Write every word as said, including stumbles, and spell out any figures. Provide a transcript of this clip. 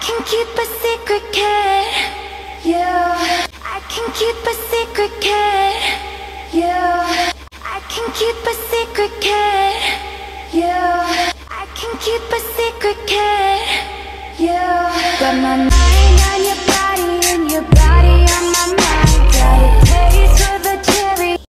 can keep a secret, kid. You. I can keep a secret, kid. You. I can keep a secret, kid. You. I can keep a secret, kid. You. Got my mind on your body and your body on my mind.